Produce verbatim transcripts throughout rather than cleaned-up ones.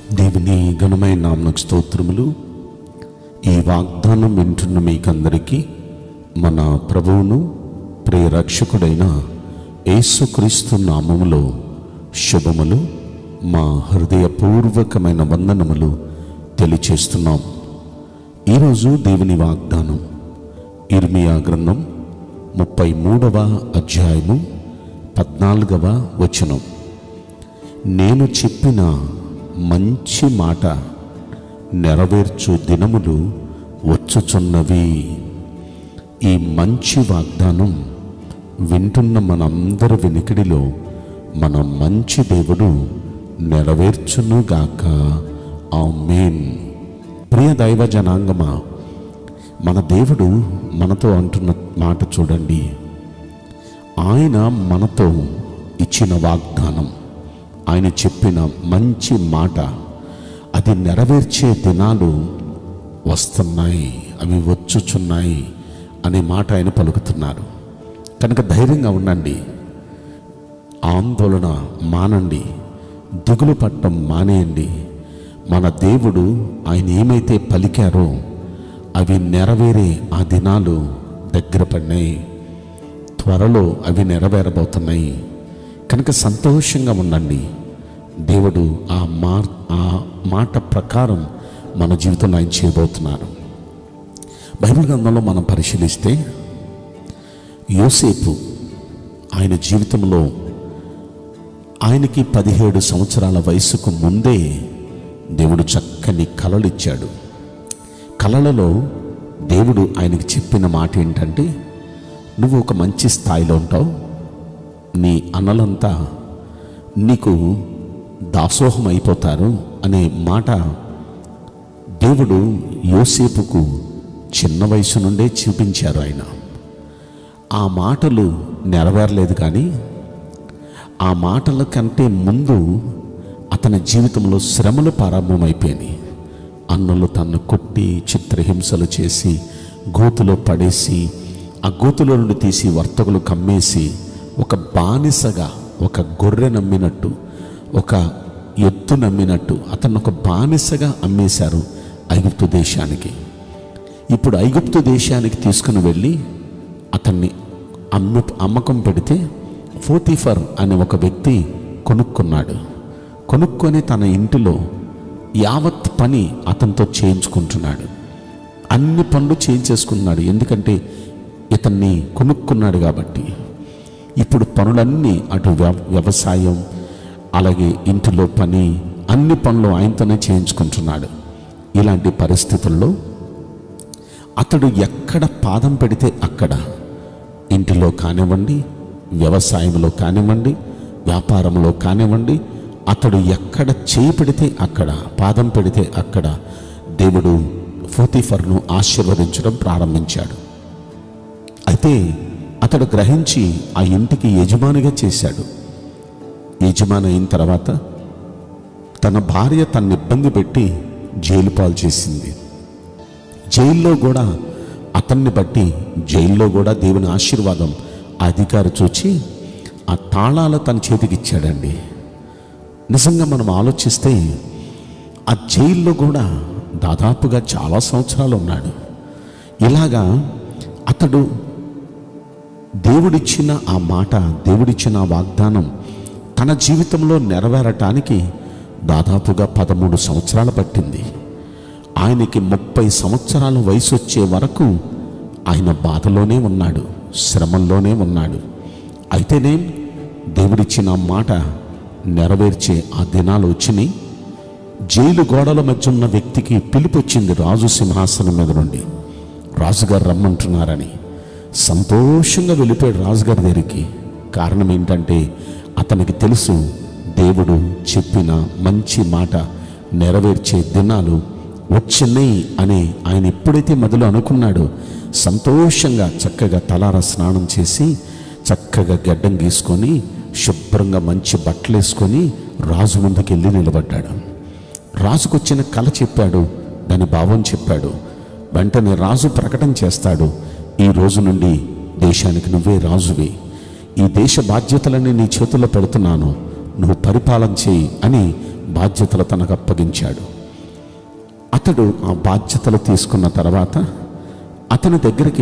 దేవుని ఘనమైన నామమునకు స్తోత్రములు. ఈ వాగ్దానం వింటున్న మీకందరికీ మన ప్రభువును ప్రియ రక్షకుడైన యేసుక్రీస్తు నామములో శుభములు, మా హృదయపూర్వకమైన వందనములు తెలియచేస్తున్నాం. ఈరోజు దేవుని వాగ్దానం ఇర్మియా గ్రంథం ముప్పై మూడవ అధ్యాయము పద్నాలుగవ వచనం. నేను చెప్పిన మంచి మాట నెరవేర్చు దినములు వచ్చుచున్నవి. ఈ మంచి వాగ్దానం వింటున్న మనందరి వినికిడిలో మన మంచి దేవుడు నెరవేర్చునుగాక. ఆమేన్. ప్రియ దైవ జనాంగమా, మన దేవుడు మనతో అంటున్న మాట చూడండి. ఆయన మనతో ఇచ్చిన వాగ్దానం, ఆయన చెప్పిన మంచి మాట, అది నెరవేర్చే దినాలు వస్తున్నాయి, అవి వచ్చుచున్నాయి అనే మాట ఆయన పలుకుతున్నారు. కనుక ధైర్యంగా ఉండండి, ఆందోళన మానండి, దిగులు పట్టం మానేయండి. మన దేవుడు ఆయన ఏమైతే పలికారో అవి నెరవేరే ఆ దినాలు దగ్గర పడినాయి, త్వరలో అవి నెరవేరబోతున్నాయి. కనుక సంతోషంగా ఉండండి. దేవుడు ఆ మా ఆ మాట ప్రకారం మన జీవితంలో ఆయన చేయబోతున్నారు. బైబిల్ గ్రంథంలో మనం పరిశీలిస్తే యోసేపు ఆయన జీవితంలో ఆయనకి పదిహేడు సంవత్సరాల వయసుకు ముందే దేవుడు చక్కని కలలు ఇచ్చాడు. కలలలో దేవుడు ఆయనకి చెప్పిన మాట ఏంటంటే, నువ్వు ఒక మంచి స్థాయిలో ఉంటావు, నీ అన్నలంతా నీకు దాసోహం అయిపోతారు అనే మాట దేవుడు యోసేపుకు చిన్న వయసు నుండే చూపించారు. ఆయన ఆ మాటలు నెరవేరలేదు, కానీ ఆ మాటల కంటే ముందు అతని జీవితంలో శ్రమలు ప్రారంభమైపోయినాయి. అన్నలు తన్ను కొట్టి చిత్రహింసలు చేసి గోతులో పడేసి, ఆ గోతులో నుండి తీసి వర్తకులు కమ్మేసి, ఒక బానిసగా, ఒక గొర్రె నమ్మినట్టు, ఒక ఎత్తు నమ్మినట్టు అతను ఒక బానిసగా అమ్మేశారు ఐగుప్తు దేశానికి. ఇప్పుడు ఐగుప్తు దేశానికి తీసుకుని వెళ్ళి అతన్ని అమ్మ అమ్మకం పెడితే పోతీఫర్ అనే ఒక వ్యక్తి కొనుక్కున్నాడు. కొనుక్కొని తన ఇంటిలో యావత్ పని అతనితో చేయించుకుంటున్నాడు. అన్ని పనులు చేయించేసుకున్నాడు, ఎందుకంటే ఇతన్ని కొనుక్కున్నాడు కాబట్టి. ఇప్పుడు పనులన్నీ, అటు వ్యవసాయం, అలాగే ఇంటిలో పని, అన్ని పనులు ఆయనతోనే చేయించుకుంటున్నాడు. ఇలాంటి పరిస్థితుల్లో అతడు ఎక్కడ పాదం పెడితే అక్కడ, ఇంటిలో కానివ్వండి, వ్యవసాయంలో కానివ్వండి, వ్యాపారంలో కానివ్వండి, అతడు ఎక్కడ చేయి పెడితే అక్కడ, పాదం పెడితే అక్కడ దేవుడు పోతీఫర్ను ఆశీర్వదించడం ప్రారంభించాడు. అయితే అతడు గ్రహించి ఆ ఇంటికి యజమానిగా చేశాడు. యజమాని అయిన తర్వాత తన భార్య తన ఇబ్బంది పెట్టి జైలు పాలు చేసింది. జైల్లో కూడా అతన్ని బట్టి జైల్లో కూడా దేవుని ఆశీర్వాదం ఆ అధికారి చూచి ఆ తాళాలు తన చేతికి ఇచ్చాడండి. నిజంగా మనం ఆలోచిస్తే ఆ జైల్లో కూడా దాదాపుగా చాలా సంవత్సరాలు ఉన్నాడు. ఇలాగా అతడు దేవుడిచ్చిన ఆ మాట, దేవుడిచ్చిన ఆ వాగ్దానం తన జీవితంలో నెరవేరటానికి దాదాపుగా పదమూడు సంవత్సరాలు పట్టింది. ఆయనకి ముప్పై సంవత్సరాల వయసు వచ్చే వరకు ఆయన బాధలోనే ఉన్నాడు, శ్రమంలోనే ఉన్నాడు. అయితేనే దేవుడిచ్చిన మాట నెరవేర్చే ఆ దినాలు వచ్చినాయి. జైలు గోడల మధ్య ఉన్న వ్యక్తికి పిలుపు వచ్చింది రాజు సింహాసనం మీద నుండి. రాజుగారు రమ్మంటున్నారని సంతోషంగా వెళ్ళిపోయాడు రాజుగారి దగ్గరికి. కారణం ఏంటంటే అతనికి తెలుసు, దేవుడు చెప్పిన మంచి మాట నెరవేర్చే దినాలు వచ్చినాయి అని. ఆయన ఎప్పుడైతే మొదలు అనుకున్నాడో సంతోషంగా చక్కగా తలార స్నానం చేసి, చక్కగా గడ్డం గీసుకొని, శుభ్రంగా మంచి బట్టలు వేసుకొని రాజు ముందుకు వెళ్ళి నిలబడ్డాడు. రాజుకు వచ్చిన కళ చెప్పాడు, దాని భావం చెప్పాడు. వెంటనే రాజు ప్రకటన చేస్తాడు, ఈ రోజు నుండి దేశానికి నువ్వే రాజువి, ఈ దేశ బాధ్యతలన్నీ నీ చేతుల్లో పెడుతున్నాను, నువ్వు పరిపాలన చేయి అని బాధ్యతలు తనకు అప్పగించాడు. అతడు ఆ బాధ్యతలు తీసుకున్న తర్వాత అతని దగ్గరికి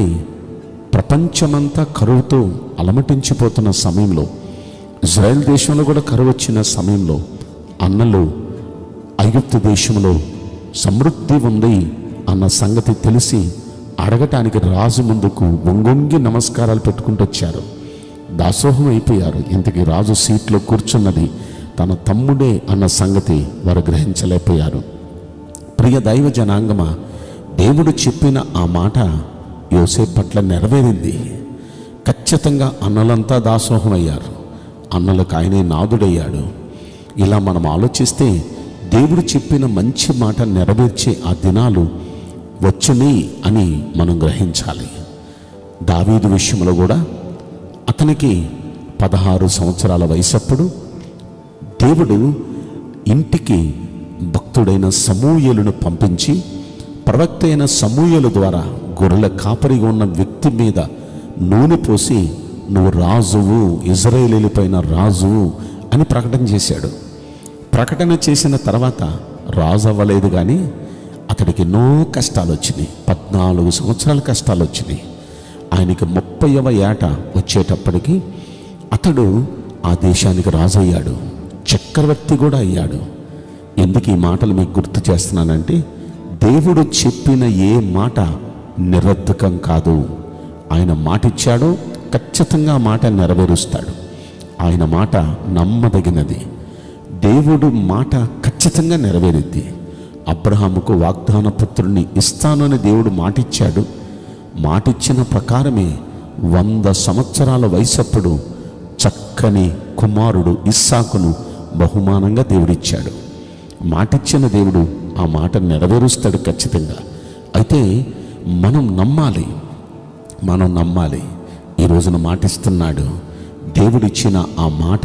ప్రపంచమంతా కరువుతో అలమటించిపోతున్న సమయంలో, ఇజ్రాయెల్ దేశంలో కూడా కరువు వచ్చిన సమయంలో అన్నలు ఐగుప్తు దేశంలో సమృద్ధి ఉంది అన్న సంగతి తెలిసి అడగటానికి రాజు ముందుకు వంగొంగి నమస్కారాలు పెట్టుకుంటూ వచ్చారు. దాసోహం అయిపోయారు. ఇంతకీ రాజు సీట్లో కూర్చున్నది తన తమ్ముడే అన్న సంగతి వారు గ్రహించలేకపోయారు. ప్రియ దైవ జనాంగమా, దేవుడు చెప్పిన ఆ మాట యోసేపు పట్ల నెరవేరింది. ఖచ్చితంగా అన్నలంతా దాసోహం అయ్యారు. అన్నలకు ఆయనే నాదుడయ్యాడు. ఇలా మనం ఆలోచిస్తే దేవుడు చెప్పిన మంచి మాట నెరవేర్చే ఆ దినాలు వచ్చినాయి అని మనం గ్రహించాలి. దావీదు విషయంలో కూడా అతనికి పదహారు సంవత్సరాల వయసప్పుడు దేవుడు ఇంటికి భక్తుడైన సమూయేలును పంపించి, ప్రవక్త అయిన సమూయేలు ద్వారా గొర్రెల కాపరిగా ఉన్న వ్యక్తి మీద నూనె పోసి, నువ్వు రాజువు, ఇజ్రాయేలీయులపైన రాజువు అని ప్రకటన చేశాడు. ప్రకటన చేసిన తర్వాత రాజు అవ్వలేదు, కానీ అతడికి ఎన్నో కష్టాలు వచ్చినాయి. పద్నాలుగు సంవత్సరాల కష్టాలు వచ్చినాయి. ఆయనకి ముప్పైవ ఏట వచ్చేటప్పటికి అతడు ఆ దేశానికి రాజు అయ్యాడు, చక్రవర్తి కూడా అయ్యాడు. ఎందుకు ఈ మాటలు మీకు గుర్తు చేస్తున్నానంటే, దేవుడు చెప్పిన ఏ మాట నిరర్ధకం కాదు. ఆయన మాట ఇచ్చాడో ఖచ్చితంగా ఆ మాట నెరవేరుస్తాడు. ఆయన మాట నమ్మదగినది. దేవుడు మాట ఖచ్చితంగా నెరవేరిద్ది. అబ్రహాముకు వాగ్దాన పుత్రుని ఇస్తానని దేవుడు మాటిచ్చాడు. మాటిచ్చిన ప్రకారమే వంద సంవత్సరాల వయసప్పుడు చక్కని కుమారుడు ఇస్సాకును బహుమానంగా దేవుడిచ్చాడు. మాటిచ్చిన దేవుడు ఆ మాట నెరవేరుస్తాడు ఖచ్చితంగా. అయితే మనం నమ్మాలి, మనం నమ్మాలి. ఈ రోజున మాటిస్తున్నాడు. దేవుడిచ్చిన ఆ మాట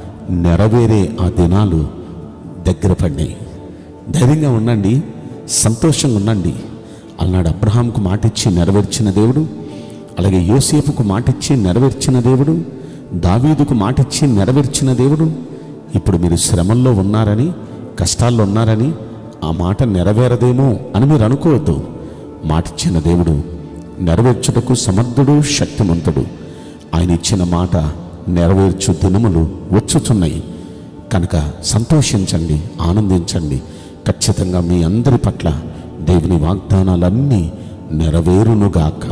నెరవేరే ఆ దినాలు దగ్గర పడినాయి. ధైర్యంగా ఉండండి, సంతోషంగా ఉండండి. అన్నాడు అబ్రహాంకు మాటిచ్చి నెరవేర్చిన దేవుడు, అలాగే యోసేపుకు మాటిచ్చి నెరవేర్చిన దేవుడు, దావీదుకు మాటిచ్చి నెరవేర్చిన దేవుడు. ఇప్పుడు మీరు శ్రమల్లో ఉన్నారని, కష్టాల్లో ఉన్నారని ఆ మాట నెరవేరదేమో అని మీరు అనుకోవద్దు. మాటిచ్చిన దేవుడు నెరవేర్చుటకు సమర్థుడు, శక్తిమంతుడు. ఆయన ఇచ్చిన మాట నెరవేర్చు దినములు వచ్చుచున్నాయి కనుక సంతోషించండి, ఆనందించండి. ఖచ్చితంగా మీ అందరి పట్ల దేవుని వాగ్దానాలన్నీ నెరవేరునుగాక.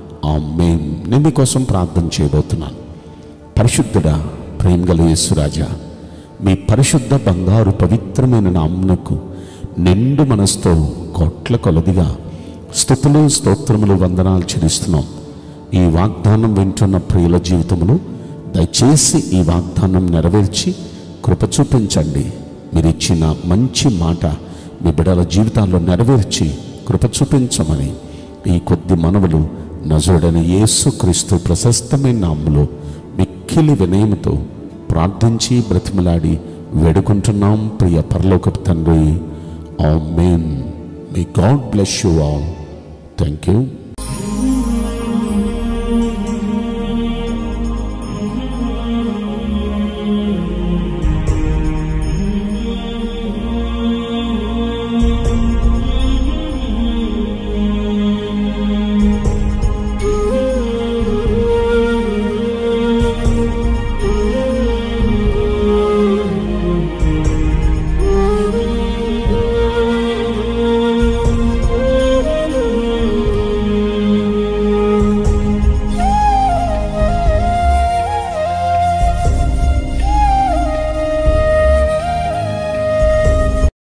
ఆమేన్. నేను మీకోసం ప్రార్థన చేయబోతున్నాను. పరిశుద్ధుడా, ప్రేమగల యేసురాజా, మీ పరిశుద్ధ బంగారు పవిత్రమైన నామమునకు నిండు మనసుతో కోట్ల కొలదిగా స్తుతులు, స్తోత్రములు, వందనాలు చెల్లిస్తున్నాం. ఈ వాగ్దానం వింటున్న ప్రియుల జీవితంలో దయచేసి ఈ వాగ్దానం నెరవేర్చి కృప చూపించండి. మీరు ఇచ్చిన మంచి మాట మీ బిడ్డల జీవితాల్లో నెరవేర్చి కృప చూపించమని ఈ కొద్ది మనవులు నజరుడైన యేసుక్రీస్తు ప్రశస్తమైన నామములో మిక్కిలి వినయముతో ప్రార్థించి బ్రతిమలాడి వేడుకుంటున్నాం ప్రియ పరలోకపు తండ్రి. Amen. May God bless you all. Thank you.